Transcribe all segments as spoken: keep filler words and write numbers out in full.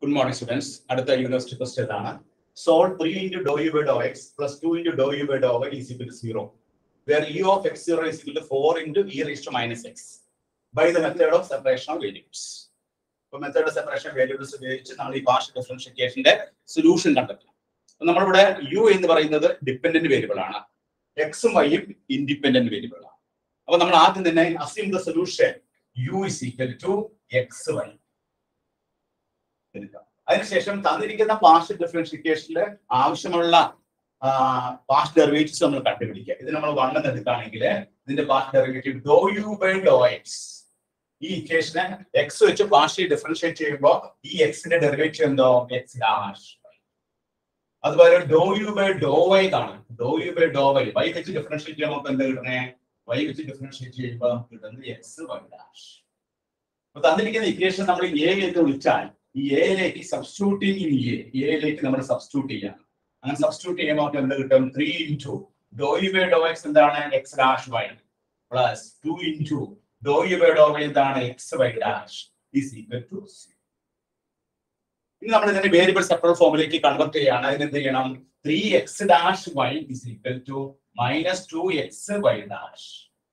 Good morning, students. Adutha university question is solve three into dou u by dou x plus two into dou u by dou y is equal to zero, where u of x zero is equal to four into e raised to minus x by the method of separation of variables. So, method of separation of variables is the partial differentiation solution. U in the dependent variable, x and y independent variable. So, we assume the solution u is equal to xy. അതിനുശേഷം തന്നിരിക്കുന്ന partial ഡിഫറൻഷിയേഷനിലെ ആവശ്യമുള്ള partial derivatives നമ്മൾ കണ്ടുപിടിക്കുക. ഇത് നമ്മൾ one എന്ന് എടുക്കുകയാണെങ്കിൽ ഇതിന്റെ partial derivative do U by do X. ഈ ഇക്വേഷനെ എക്സ് വെച്ച് പാർഷ്യൽ ഡിഫറൻഷിയേറ്റ് ചെയ്യുമ്പോൾ ഈ എക്സിന്റെ ഡെറിവേറ്റീവ് എന്തോ എക്സ് ഡാഷ്. അതുപോലെ do U by do Y കാണും. Do U by do Y Y വെച്ച് ഡിഫറൻഷിയേറ്റ് ചെയ്യുമ്പോൾ നമുക്ക് എന്താ കിട്ടണേ? വൈ വെച്ച് ഡിഫറൻഷിയേറ്റ് ചെയ്യുമ്പോൾ നമുക്ക് കിട്ടുന്നത് എക്സ് വൈ ഡാഷ്. അപ്പൊ തന്നിരിക്കുന്ന ഇക്വേഷൻ നമ്മൾ എയിലേക്ക് വിളിച്ചാൽ ഈ എയിലേക്ക് സബ്സ്റ്റിറ്റ്യൂട്ടിങ് ഇൻ എ എയിലേക്ക് നമ്മൾ സബ്സ്റ്റിറ്റ്യൂട്ട് ചെയ്യാം. അങ്ങനെ സബ്സ്റ്റിറ്റ്യൂട്ട് ചെയ്യുമ്പോൾ എന്ത് കിട്ടും? Three into do U by do X എന്താണ്? X dash Y plus two into do U by do Y എന്താണ്? X Y dash is equal to zero. ഇനി നമ്മൾ ഇതിന്റെ വേരിയബിൾ സെപ്പറേറ്റ് ഫോമിലേക്ക് കൺവെർട്ട് ചെയ്യാണ്. അതിന് എന്ത് ചെയ്യണം? Three X dash Y is equal to minus two X Y dash.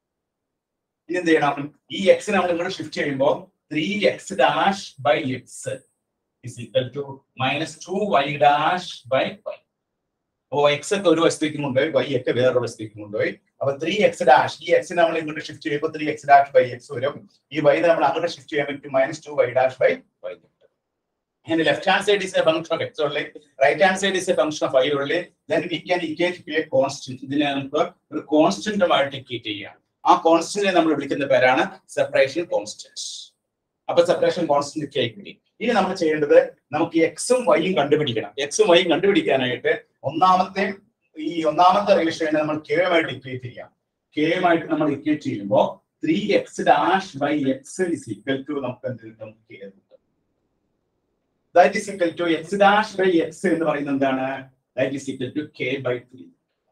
ഇനി എന്ത് ചെയ്യണം? ഈ എക്സ് നമ്മൾ ഇങ്ങോട്ട് ഷിഫ്റ്റ് ചെയ്യുമ്പോൾ three X dash by X is equal to minus two y dash by y. Oh, x ഒക്കെ ഒരു വശത്തേക്ക് കൊണ്ടുപോയി y ഒക്കെ വേറൊരു വശത്തേക്ക് കൊണ്ടുപോയി. അപ്പൊ ത്രീ എക്സ് ഡാഷ് ഈ x നമ്മൾ ഇങ്ങോട്ട് ഷിഫ്റ്റ് ചെയ്യുമ്പോൾ three X dash by X വരും. ഈ y നമ്മൾ അങ്ങോട്ട് ഷിഫ്റ്റ് ചെയ്യാൻ പറ്റും minus two Y dash by Y. And left hand side is a function of x only, right hand side is a function of y only. Then we can equate to a constant. ഇതിനെ നമുക്ക് ഒരു constant ആയിട്ട് equate ചെയ്യാം. ആ കോൺസ്റ്റന്റിനെ നമ്മൾ വിളിക്കുന്ന പേരാണ് separation constant. അപ്പൊ സെപ്പറേഷൻ കോൺസ്റ്റന്റ് കെ കിട്ടി. ഇനി നമ്മൾ ചെയ്യേണ്ടത് നമുക്ക് എക്സും വൈയും കണ്ടുപിടിക്കണം. എക്സും വൈയും കണ്ടുപിടിക്കാനായിട്ട് ഒന്നാമത്തെ ഈ ഒന്നാമത്തെ റേഷ്യോനെ നമ്മൾ കെ ആയിട്ട് ഇക്വേറ്റ് ചെയ്യാം. കെ ആയിട്ട് നമ്മൾ ഇക്വേറ്റ് ചെയ്യുമ്പോൾ three X dash by X is equal to നമുക്ക് എന്ത് കിട്ടും? കെ കിട്ടും. That is equal to X dash by X എന്ന് പറയുന്നത് എന്താണ്? That is equal to K by three.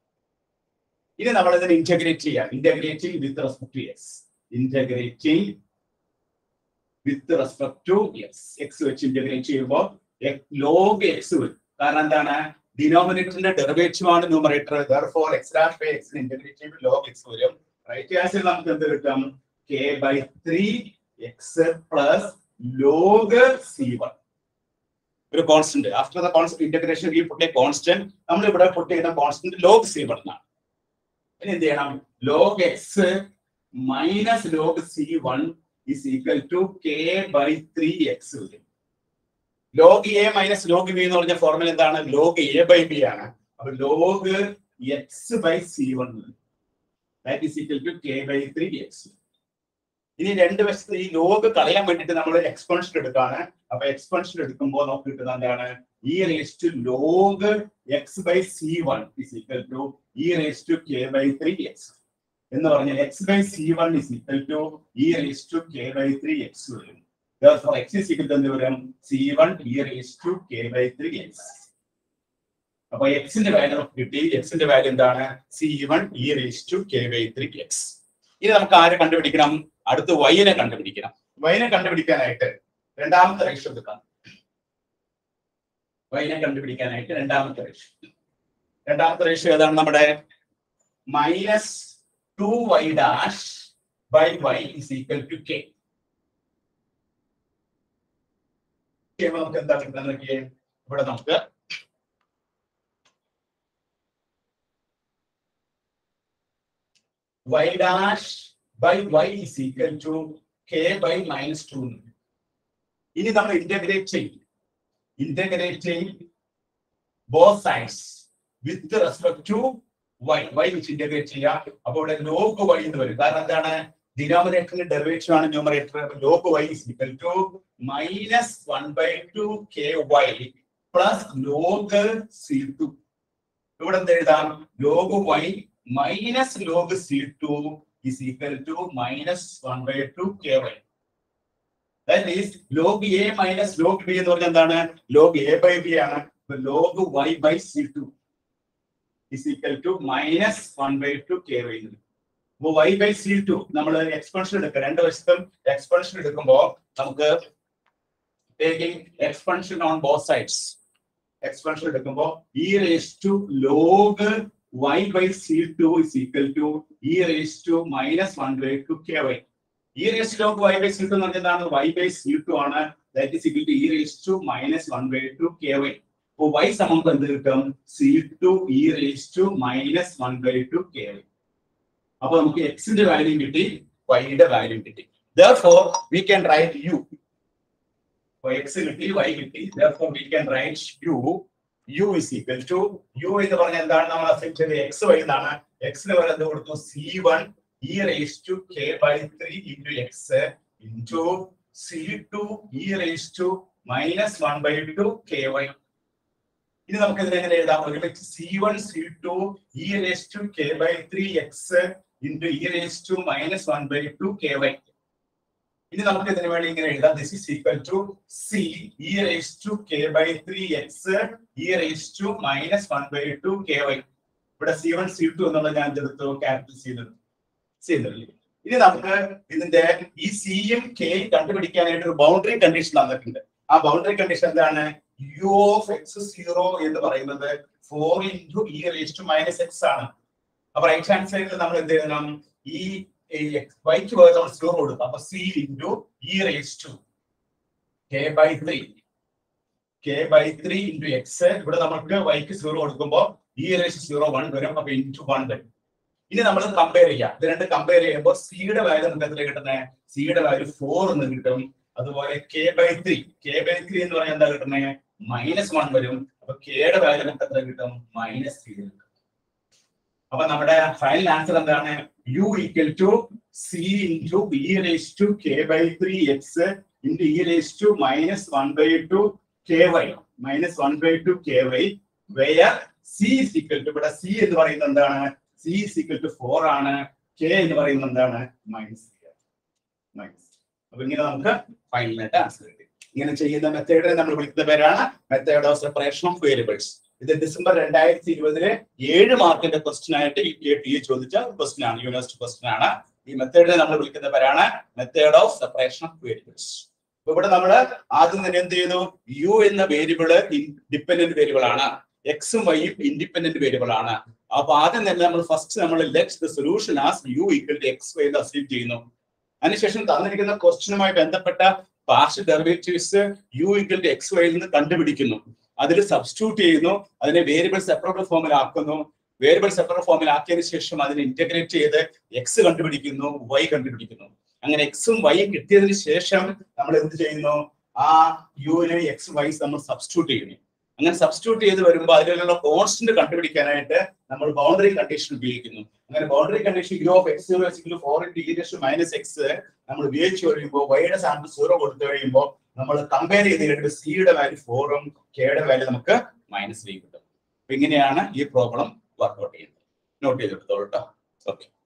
ഇനി നമ്മൾ ഇതിനെ ഇന്റഗ്രേറ്റ് ചെയ്യാം. Integrating with respect to X. ഇന്റഗ്രേറ്റിംഗ് with respect to x. x വെച്ച് ഇന്റഗ്രേറ്റ് ചെയ്യുമ്പോൾ log x വരും. കാരണം എന്താണ്? ഡിനോമിനേറ്ററിന്റെ ഡെറിവേറ്റീവ് ആണ് numerator. therefore x dash by x integrate ചെയ്യുമ്പോൾ log x വരും. റൈറ്റ് ഹാൻഡ് നമുക്ക് എന്ത് കിട്ടും? k by three x plus log c one. ഒരു constant. After the constant integration we put a constant. നമ്മൾ ഇവിടെ പുട്ട് ചെയ്യുന്ന കോൺസ്റ്റന്റ് log c one ആണ്. ഇനി എന്ത് ചെയ്യണം? log x minus log c one is equal to k by three x. log a minus log b എന്ന് പറഞ്ഞ formula എന്താണ്? log a by b ആണ്. അപ്പോൾ log x by c one that is equal to k by three x. ഇനി രണ്ട് വശത്ത് ഈ log കളയാൻ വേണ്ടിയിട്ട് നമ്മൾ എക്സ്പോണൻഷ്യൽ എടുക്കാണ്. അപ്പൊ എക്സ്പോണൻഷ്യൽ എടുക്കുമ്പോൾ നമുക്ക് കിട്ടുന്നത് എന്താണ്? e raised to log x by c one is equal to e raised to k by three x. എന്ന് പറഞ്ഞാൽ x by c one is equal to e raised to k by three x വരും. Therefore x is equal to എന്ത് വരും? c one e raised to k by three x. അപ്പൊ x ന്റെ value കിട്ടി. x ന്റെ value എന്താണ്? c one e raised to k by three x. ഇനി നമുക്ക് ആരെ കണ്ടുപിടിക്കണം? അടുത്ത y നെ കണ്ടുപിടിക്കണം. y നെ കണ്ടുപിടിക്കാനായിട്ട് രണ്ടാമത്തെ റേഷ്യോ എടുക്കാം. y നെ കണ്ടുപിടിക്കാനായിട്ട് രണ്ടാമത്തെ റേഷ്യോ രണ്ടാമത്തെ റേഷ്യോ ഏതാണ്? നമ്മുടെ minus two y dash by y is equal to k. നമുക്ക് എന്താ കിട്ടുന്നത്? ഇവിടെ നമുക്ക് y dash by y is equal to k by minus two. ഇനി നമ്മൾ ഇന്റഗ്രേറ്റ് ചെയ്യും. ഇന്റഗ്രേറ്റ് ചെയ്യും both sides with respect to y. y which integrate ചെയ്യാം. അപ്പോൾ ഇവിടെ log y എന്ന് വരും. കാരണം എന്താണ്? ഡിനോമിനേറ്ററിന്റെ ഡെറിവേറ്റീവ് ആണ് numerator. log y is equal to minus one by two k y plus log c two. ഇവിടെ എന്ത് എഴുതാം? log y minus log c two is equal to minus one by two k y. That is log a minus log b എന്ന് പറഞ്ഞാൽ എന്താണ്? log a by b ആണ്. log y by c two is equal to minus one by two k y. അപ്പോൾ y by c two നമ്മൾ exponential എടുക്കുക. രണ്ട് വശത്തും exponential എടുക്കുമ്പോൾ നമുക്ക് taking expansion on both sides. Expansion എടുക്കുമ്പോൾ e raised to log y by c two is equal to e raised to minus one by two ky. E raised to log y by c two എന്ന് പറഞ്ഞാൽ y by c two ആണ്. That is equal to e raised to minus one by two ky. അപ്പോൾ y സമം എന്ത് കിട്ടും? c two e raised to minus one by two ky. അപ്പോൾ നമുക്ക് x ന്റെ വാല്യൂ കിട്ടി, y യുടെ വാല്യൂ കിട്ടി. Therefore we can write u. For x കിട്ടി, y കിട്ടി. Therefore we can write u. u is equal to u എന്ന് പറഞ്ഞാൽ എന്താണ്? നമ്മൾ അസൈൻ ചെയ്ത x y എന്നാണ്. x ന് പകരം എന്ത് കൊടുത്തു? c one e raised to k by three into x into c two e raised to minus one by two ky. ഇനി നമുക്ക് ഇതിനെ എങ്ങനെ എഴുതാം? ഒരുമിച്ച് c one c two e raised to k by three x into e raised to minus one by two ky. ഇനി നമുക്ക് ഇതിനു വേണ്ടി ഇങ്ങനെ എഴുതാം. This is equal to c e raised to k by three x e raised to minus one by two ky. ഇവിടെ c one c two എന്നുള്ള ഞാൻ എടുത്തു ക്യാപിറ്റൽ ചെയ്തത് ചെയ്തില്ലേ. ഇനി നമുക്ക് ഇതിന്റെ ഈ c യും k യും കണ്ടുപിടിക്കാനായിട്ട് ഒരു ബൗണ്ടറി കണ്ടീഷൻ തന്നിട്ടുണ്ട്. ആ ബൗണ്ടറി കണ്ടീഷൻ എന്താണ്? u of x zero എന്ന് പറയുന്നത് four into e raised to minus x ആണ്. അപ്പൊ റൈറ്റ് ഹാൻഡ് സൈഡിൽ നമ്മൾ എന്ത് ചെയ്യണം? ഈ y ക്ക് പകരം നമ്മൾ സീറോ കൊടുക്കും. അപ്പൊ c into e raised to k by three k by three into x. ഇവിടെ നമുക്ക് y ക്ക് സീറോ കൊടുക്കുമ്പോൾ e raised to zero one വരും. അപ്പൊ into one വരും. ഇനി നമ്മൾ കമ്പയർ ചെയ്യാം. ഇത് രണ്ട് കമ്പയർ ചെയ്യുമ്പോൾ c യുടെ വാല്യൂ നമുക്ക് എത്ര കിട്ടുന്നത്? c യുടെ വാല്യൂ four എന്ന് കിട്ടും. അതുപോലെ k by three k by three എന്ന് പറഞ്ഞാൽ എന്താ കിട്ടുന്നത്? മൈനസ് വൺ വരും. അപ്പൊ k യുടെ വാല്യൂ നമുക്ക് എത്ര കിട്ടും? മൈനസ് ത്രീ കിട്ടും. അപ്പൊ നമ്മുടെ ഫൈനൽ ആൻസർ എന്താണ്? u equal to c into e raised to k by three x into e raised to minus one by two ky minus one by two ky where c is equal to ഇവിടെ c എന്ന് പറയുന്നത് എന്താണ്? c is equal to four ആണ്. k എന്ന് പറയുന്നത് എന്താണ്? Minus three minus. അപ്പൊ ഇങ്ങനെ നമുക്ക് ഫൈനലായിട്ട് ആൻസർ കിട്ടി. ഇങ്ങനെ ചെയ്യുന്ന മെത്തേഡിനെ നമ്മൾ വിളിക്കുന്ന പേരാണ് method of separation of variables. ഇത് ഡിസംബർ രണ്ടായിരത്തി ഇരുപതിലെ ഏഴ് മാർക്കിന്റെ ക്വസ്റ്റ്യൻ ആയിട്ട് ഈ കെ ടി ചോദിച്ച ക്വസ്റ്റ്യൻ ആണ്, യൂണിവേഴ്സിറ്റി ക്വസ്റ്റ്യൻ ആണ്. ഈ മെത്തേഡിനെ നമ്മൾ വിളിക്കുന്ന പേരാണ് method of separation of variables. അപ്പൊ ഇവിടെ നമ്മൾ ആദ്യം തന്നെ എന്ത് ചെയ്തു? യു എന്ന വേരിയബിള് ഡിപെൻഡന്റ് വേരിയബിൾ ആണ്, എക്സും വൈയും ഇൻഡിപെൻഡന്റ് വേരിയബിൾ ആണ്. അപ്പൊ ആദ്യം തന്നെ നമ്മൾ ഫസ്റ്റ് നമ്മൾ let the solution as U equal to X Y എന്ന് അസ്യൂം ചെയ്യുന്നു. അതിനുശേഷം തന്നിരിക്കുന്ന ക്വസ്റ്റ്യനുമായി ബന്ധപ്പെട്ട partial derivatives U equal to X വൈയിൽ നിന്ന് കണ്ടുപിടിക്കുന്നു. അതിൽ സബ്സ്റ്റിറ്റ്യൂട്ട് ചെയ്യുന്നു, അതിനെ വേരിയബിൾ സെപ്പറേറ്റ് ഫോമിൽ ആക്കുന്നു. വേരിയബിൾ സെപ്പറേറ്റ് ഫോമിൽ ആക്കിയതിനു ശേഷം അതിനെ ഇന്റഗ്രേറ്റ് ചെയ്ത് എക്സ് കണ്ടുപിടിക്കുന്നു, വൈ കണ്ടുപിടിക്കുന്നു. അങ്ങനെ എക്സും വൈയും കിട്ടിയതിനു ശേഷം നമ്മൾ എന്ത് ചെയ്യുന്നു? ആ യുവിനെ എക്സ് വൈ നമ്മൾ സബ്സ്റ്റിറ്റ്യൂട്ട് ചെയ്യുന്നു. അങ്ങനെ സബ്സ്റ്റിറ്റ്യൂട്ട് ചെയ്ത് വരുമ്പോൾ അതിലുള്ള കോൺസ്റ്റന്റ് കണ്ടുപിടിക്കാനായിട്ട് നമ്മൾ ബൗണ്ടറി കണ്ടീഷൻ ഉപയോഗിക്കുന്നു. അങ്ങനെ boundary condition U of X zero equal four into e raise to minus X നമ്മൾ ഉപയോഗിച്ച് കഴിയുമ്പോൾ വൈയുടെ സ്ഥാനത്ത് സീറോ കൊടുത്തു കഴിയുമ്പോൾ നമ്മൾ കമ്പയർ ചെയ്ത് കഴിയുമ്പോൾ സിയുടെ വാല്യൂ ഫോറും കെയുടെ വാല്യൂ നമുക്ക് മൈനസ് ത്രീ കിട്ടും. അപ്പൊ ഇങ്ങനെയാണ് ഈ പ്രോബ്ലം വർക്ക്ഔട്ട് ചെയ്യുന്നത്. നോട്ട് ചെയ്തെടുത്തോളൂ കേട്ടോ. ഓക്കെ.